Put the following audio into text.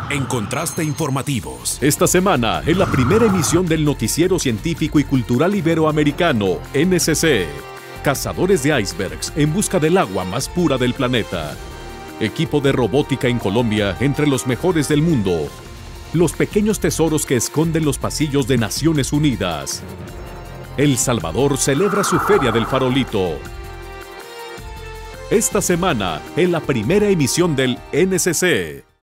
en Contraste Informativos. Esta semana, en la primera emisión del Noticiero Científico y Cultural Iberoamericano, NCC. Cazadores de icebergs en busca del agua más pura del planeta. Equipo de robótica en Colombia entre los mejores del mundo. Los pequeños tesoros que esconden los pasillos de Naciones Unidas. El Salvador celebra su Feria del Farolito. Esta semana, en la primera emisión del NCC.